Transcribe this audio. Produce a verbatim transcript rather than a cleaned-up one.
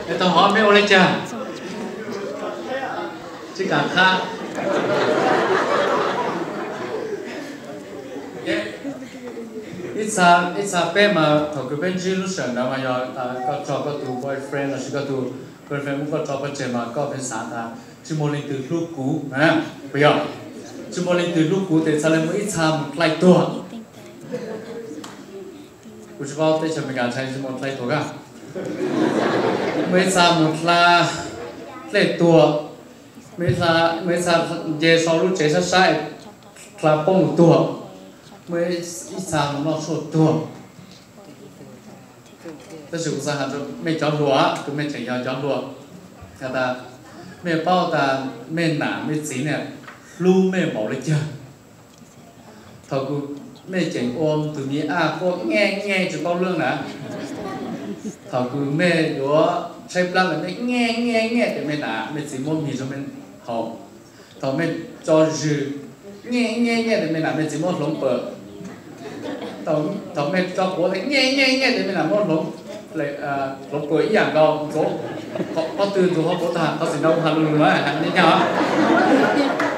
để tao hỏi mấy ô lên chưa chỉ cả khác ít xa ít xa bé mà thằng cái bên chỉ lúc sáng đó mà giờ có cho có tụ boyfriend là chỉ có tụ girlfriend cũng có cho có chơi mà có bên sáng ta chỉ muốn lên từ lúc cũ à bây giờ chỉ muốn lên từ lúc cũ thì sao lại mới ít xa một lại tuaกูจะบอกได้จะมีการใช้สมุนไพรตัวกันไม่ทราบหมดละเล็กตัวไม่ทราบไม่ทราบเจสอรู้เจสัสไซคลาป้องตัวไม่ทราบนอกสุดตัวแต่สิ่งสำคัญจะไม่จอดหัวคือไม่ใช่ยาจอดหัวแต่ไม่เป้าแต่ไม่หนาไม่สีเนี่ยรู้ไม่บอกเลยจ้ะถ้ากูไม่เจ๋งโอมถึงนี้อ่ะพวกแง่แง่จะต้องเรื่องนะถ้าคือแม่อยู่ใช้ปลั๊กแบบแง่แง่แง่แต่ไม่หนาไม่สีม่วงมีจะเป็นหอมถ้าไม่จอจืดแง่แง่แง่แต่ไม่หนาไม่สีม่วงหลงเปิดถ้าถ้าไม่จอหัวแต่แง่แง่แง่แต่ไม่หนาม่วงหลงเลยอ่าหลงเปิดอีกอย่างก็เขาเขาตื่นตัวเขาโคตรเขาสิน้องพาลุงเลยอันนี้เหรอ